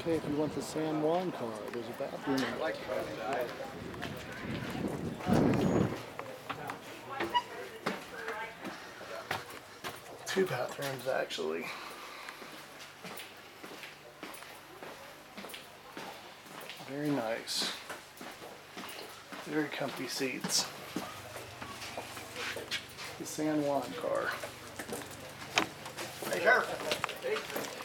Okay, if you want the San Juan car, there's a bathroom in it. Two bathrooms, actually. Very nice. Very comfy seats. The San Juan car. Hey, Sheriff.